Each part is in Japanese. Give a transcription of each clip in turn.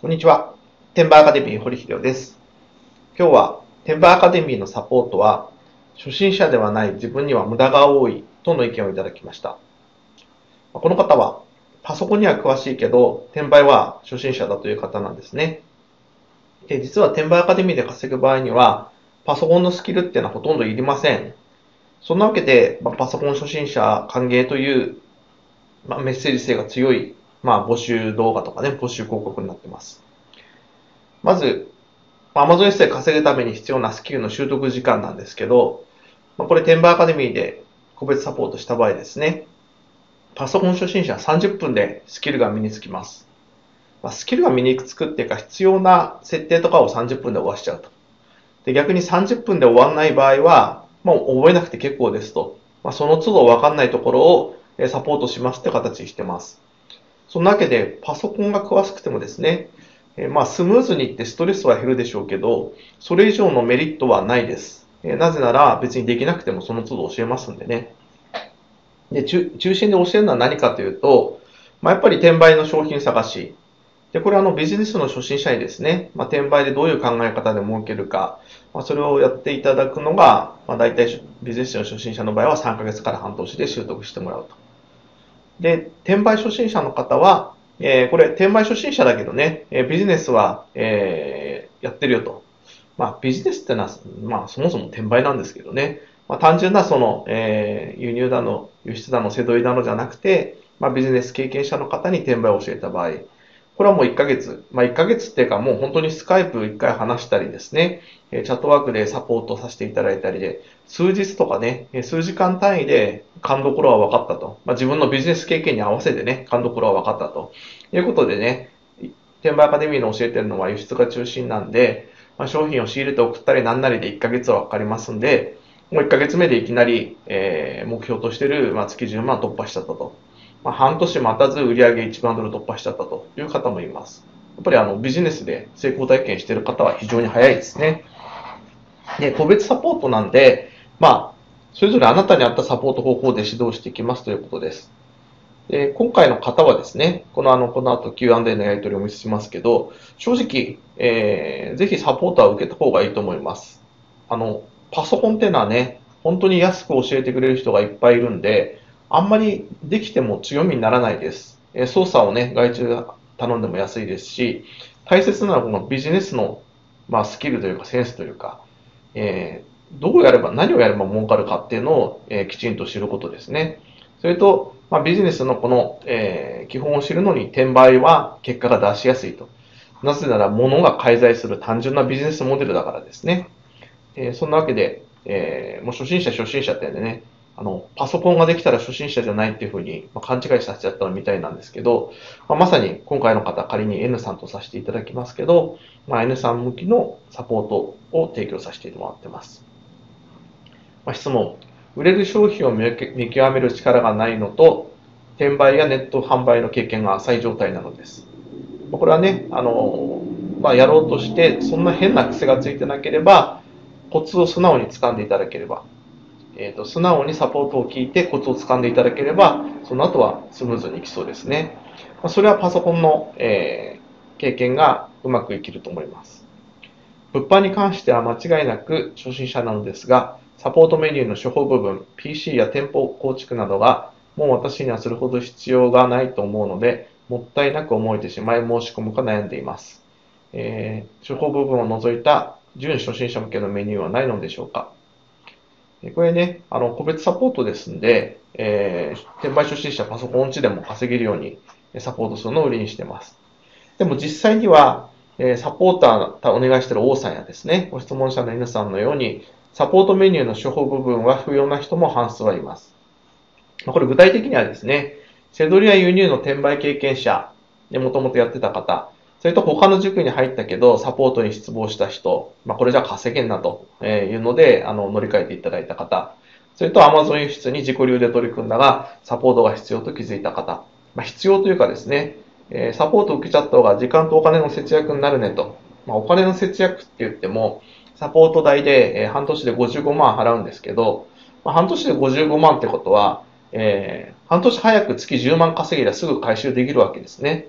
こんにちは。転売アカデミー堀秀夫です。今日は転売アカデミーのサポートは初心者ではない自分には無駄が多いとの意見をいただきました。この方はパソコンには詳しいけど転売は初心者だという方なんですね。で、実は転売アカデミーで稼ぐ場合にはパソコンのスキルっていうのはほとんどいりません。そんなわけで、パソコン初心者歓迎という、メッセージ性が強い、募集動画とかね、募集広告になっています。まず、Amazon S で稼ぐために必要なスキルの習得時間なんですけど、これ転売アカデミーで個別サポートした場合ですね、パソコン初心者は30分でスキルが身につきます。スキルが身につくっていうか必要な設定とかを30分で終わしちゃうと。で、逆に30分で終わらない場合は、もう覚えなくて結構ですと。その都度分かんないところをサポートしますって形にしてます。そんなわけで、パソコンが詳しくてもですね、スムーズにいってストレスは減るでしょうけど、それ以上のメリットはないです。なぜなら別にできなくてもその都度教えますんでね。で、中心で教えるのは何かというと、やっぱり転売の商品探し。で、これはビジネスの初心者にですね、転売でどういう考え方で儲けるか、それをやっていただくのが、大体ビジネスの初心者の場合は3ヶ月から半年で習得してもらうと。で、転売初心者の方は、これ転売初心者だけどね、ビジネスは、やってるよと。ビジネスってのは、そもそも転売なんですけどね。単純な輸入だの、輸出だの、せどいだのじゃなくて、ビジネス経験者の方に転売を教えた場合、これはもう1ヶ月。1ヶ月っていうかもう本当にスカイプ1回話したりですね、チャットワークでサポートさせていただいたりで、数日とかね、数時間単位で勘どころは分かったと。自分のビジネス経験に合わせてね、勘どころは分かったと。いうことでね、転売アカデミーの教えてるのは輸出が中心なんで、商品を仕入れて送ったりなんなりで1ヶ月は分かりますんで、もう1ヶ月目でいきなり、目標としてる、月10万突破しちゃったと。半年待たず売上1万ドル突破しちゃったという方もいます。やっぱりビジネスで成功体験している方は非常に早いですね。で、個別サポートなんで、それぞれあなたに合ったサポート方法で指導していきますということです。で、今回の方はですね、この後 Q&A のやり取りをお見せしますけど、正直、ぜひサポートは受けた方がいいと思います。パソコンっていうのはね、本当に安く教えてくれる人がいっぱいいるんで、あんまりできても強みにならないです。操作をね、外注で頼んでも安いですし、大切なのはこのビジネスの、スキルというかセンスというか、どうやれば、何をやれば儲かるかっていうのを、きちんと知ることですね。それと、ビジネスのこの、基本を知るのに転売は結果が出しやすいと。なぜなら物が介在する単純なビジネスモデルだからですね。そんなわけで、もう初心者ってね、パソコンができたら初心者じゃないっていうふうに、勘違いさせちゃったみたいなんですけど、まさに今回の方、仮に N さんとさせていただきますけど、N さん向きのサポートを提供させてもらってます。質問。売れる商品を見極める力がないのと、転売やネット販売の経験が浅い状態なのです。これはね、やろうとして、そんな変な癖がついてなければ、コツを素直に掴んでいただければ、素直にサポートを聞いてコツを掴んでいただければ、その後はスムーズにいきそうですね。それはパソコンの、経験がうまくいけると思います。物販に関しては間違いなく初心者なのですが、サポートメニューの処方部分、PC や店舗構築などが、もう私にはするほど必要がないと思うので、もったいなく思えてしまい申し込むか悩んでいます。処方部分を除いた準初心者向けのメニューはないのでしょうか。これね、個別サポートですんで、転売初心者パソコン値でも稼げるようにサポートするのを売りにしています。でも実際には、サポーターお願いしている王さんやですね、ご質問者の N さんのように、サポートメニューの処方部分は不要な人も半数はいます。これ具体的にはですね、セドリや輸入の転売経験者でもともとやってた方、それと他の塾に入ったけどサポートに失望した人、これじゃ稼げんなというので乗り換えていただいた方、それと Amazon 輸出に自己流で取り組んだがサポートが必要と気づいた方、必要というかですね、サポートを受けちゃった方が時間とお金の節約になるねと。お金の節約って言っても、サポート代で半年で55万払うんですけど、半年で55万ってことは、半年早く月10万稼げりゃすぐ回収できるわけですね。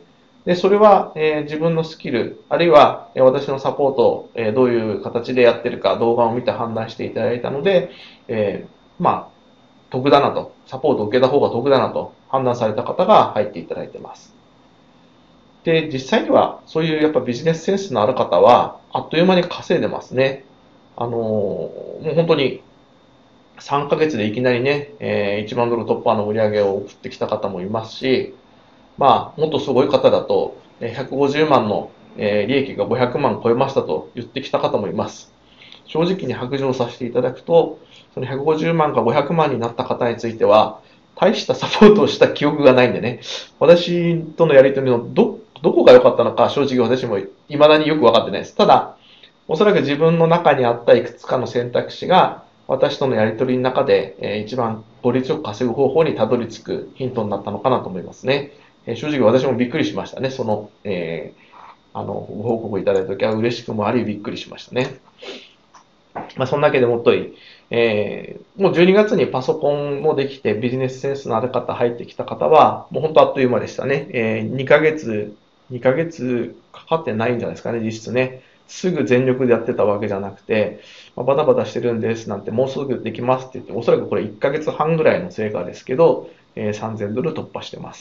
で、それは、自分のスキル、あるいは、私のサポートを、どういう形でやってるか動画を見て判断していただいたので、まあ、得だなと、サポートを受けた方が得だなと判断された方が入っていただいてます。で、実際にはそういうやっぱビジネスセンスのある方は、あっという間に稼いでますね。もう本当に3ヶ月でいきなりね、1万ドル突破の売り上げを送ってきた方もいますし、まあ、もっとすごい方だと、150万の利益が500万超えましたと言ってきた方もいます。正直に白状させていただくと、その150万か500万になった方については、大したサポートをした記憶がないんでね、私とのやりとりのどこが良かったのか、正直私も未だによく分かってないです。ただ、おそらく自分の中にあったいくつかの選択肢が、私とのやりとりの中で、一番効率よく稼ぐ方法にたどり着くヒントになったのかなと思いますね。正直私もびっくりしましたね。ご報告いただいたときは嬉しくもありびっくりしましたね。まあ、そんなわけでもっといい。もう12月にパソコンもできてビジネスセンスのある方入ってきた方は、もう本当あっという間でしたね。2ヶ月かかってないんじゃないですかね、実質ね。すぐ全力でやってたわけじゃなくて、まあ、バタバタしてるんですなんて、もうすぐできますって言って、おそらくこれ1ヶ月半ぐらいの成果ですけど、3000ドル突破してます。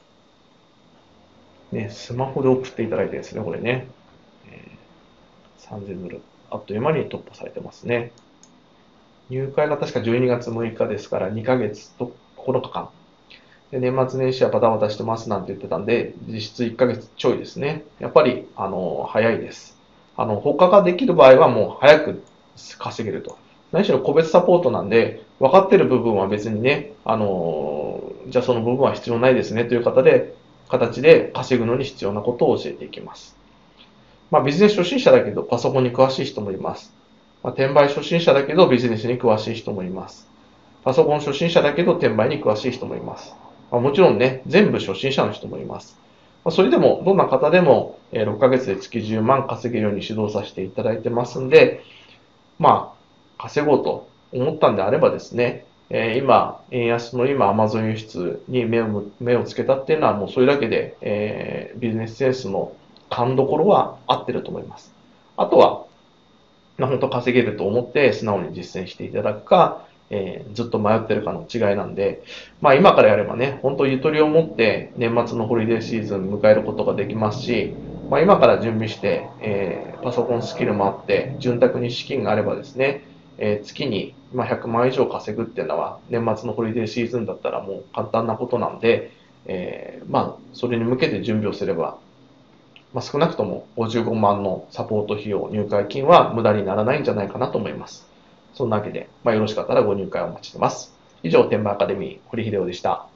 ね、スマホで送っていただいてですね、これね。3000ドル。あっという間に突破されてますね。入会が確か12月6日ですから2ヶ月と9日間。で、年末年始はバタバタしてますなんて言ってたんで、実質1ヶ月ちょいですね。やっぱり、早いです。他ができる場合はもう早く稼げると。何しろ個別サポートなんで、分かってる部分は別にね、じゃあその部分は必要ないですねという形で稼ぐのに必要なことを教えていきます。まあビジネス初心者だけどパソコンに詳しい人もいます。まあ、転売初心者だけどビジネスに詳しい人もいます。パソコン初心者だけど転売に詳しい人もいます。まあ、もちろんね、全部初心者の人もいます。まあ、それでも、どんな方でも6ヶ月で月10万稼げるように指導させていただいてますんで、まあ、稼ごうと思ったんであればですね、今、円安の今、アマゾン輸出に目をつけたっていうのはもうそれだけで、ビジネスセンスの勘どころは合ってると思います。あとは、本当稼げると思って素直に実践していただくか、ずっと迷ってるかの違いなんで、まあ今からやればね、本当ゆとりを持って年末のホリデーシーズン迎えることができますし、まあ今から準備して、パソコンスキルもあって、潤沢に資金があればですね、月に100万以上稼ぐっていうのは年末のホリデーシーズンだったらもう簡単なことなんで、まあそれに向けて準備をすればまあ、少なくとも55万のサポート費用、入会金は無駄にならないんじゃないかなと思います。そんなわけで、まあ、よろしかったらご入会をお待ちしてます。以上、天満アカデミー、堀秀夫でした。